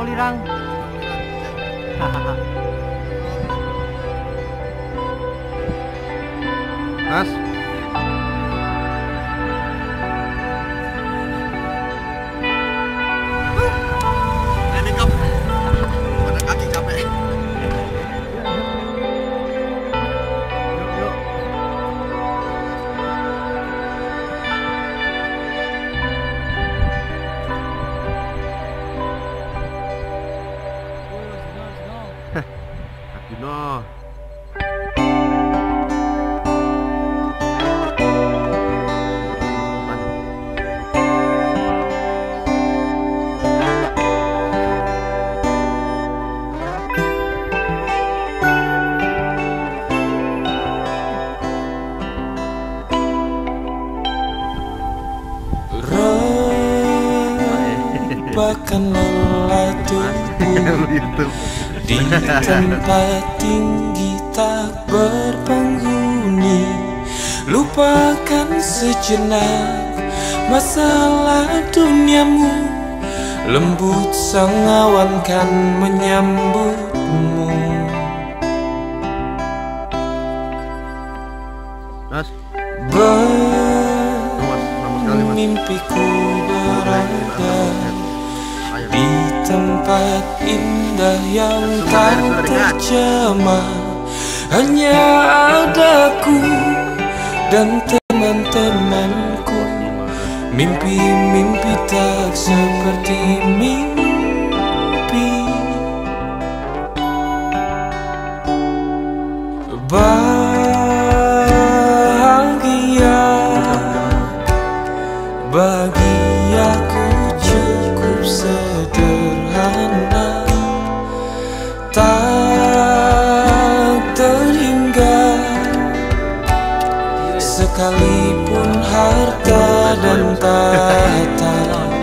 lirang. Mas. Ini kap. Pada kaki capek. Yuk. Juno. Bahkan lelah tubuh di tempat tinggi tak berpenghuni. Lupakan sejenak masalah duniamu. Lembut sang awan kan menyambutmu. Mas. Mimpiku berada di tempat indah yang tak terjamah. Hanya adaku dan teman-temanku. Mimpi-mimpi tak seperti mimpi. Bahagia bagi aku cukup sederhana, tak terhingga sekalipun harta dan tahta,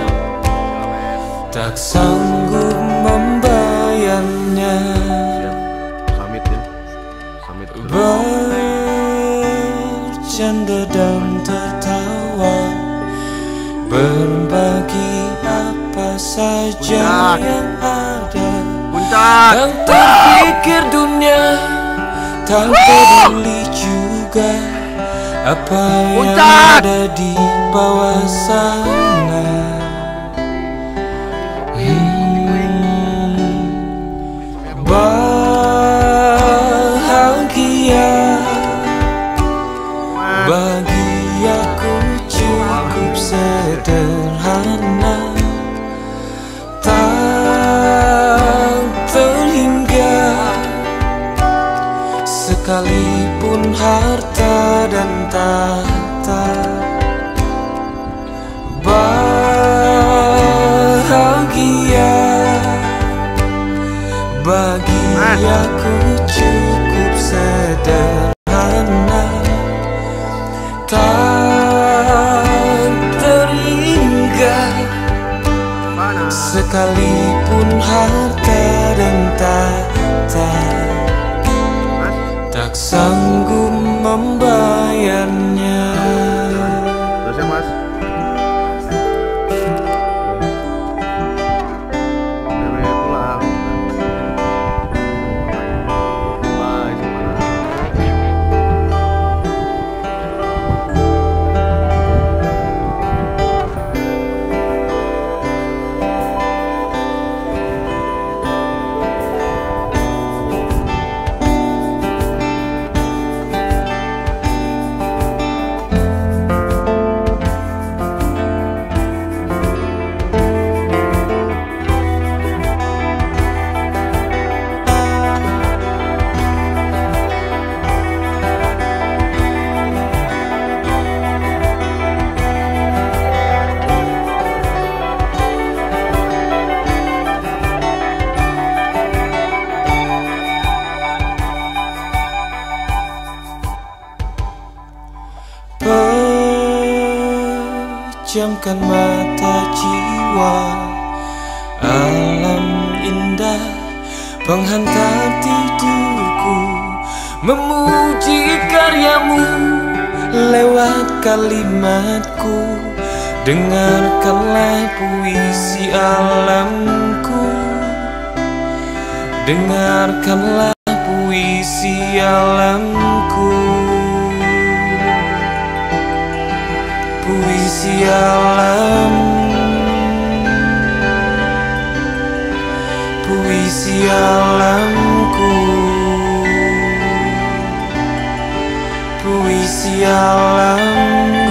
tak sanggup membayarnya. Samit ya. Samit. Bercanda dan tertawa, berbagi apa saja yang ada. Puncak. Dan terpikir dunia tak peduli juga apa yang ada di bawah sana. Bahagia bagi aku cukup sederhana, tak terhingga sekalipun harta dan tahta. Bahagia bagi aku cukup sederhana, tak terhingga sekalipun harta dan tahta, tak sanggup membayarnya. Terus ya Mas. Dewe pulang. Bye semuanya. Pejamkan mata jiwa, alam indah penghantar tidurku, memuji karyamu lewat kalimatku. Dengarkanlah puisi alamku, dengarkanlah puisi alamku. Puisi alam, puisi alamku, puisi alam.